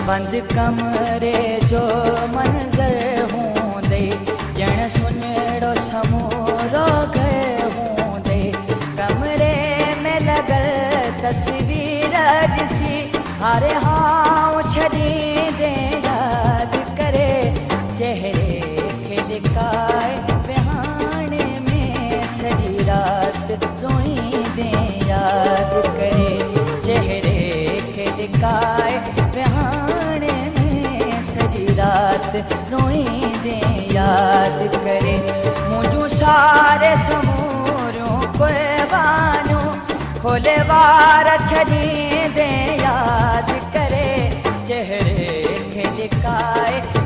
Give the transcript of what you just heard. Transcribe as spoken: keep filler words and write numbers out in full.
बंद कमरे जो मंजर हूंदे ॼण सुञड़ो समूरो घर हूंदे। कमरे में लगल तस्वीर ॾिसी हारे हाउ छॾींदे याद करे चेहरे खे लिकाए विहाणे में सॼी रात रोईंदे याद करे चेहरे खे लिकाए विहाणे में सॼी रात रोईंदे याद करे। मुंहिंजूं सारे समूरियूं कुर्बानियूं खोले वार छॾींदे याद करे चेहरे खे लिकाए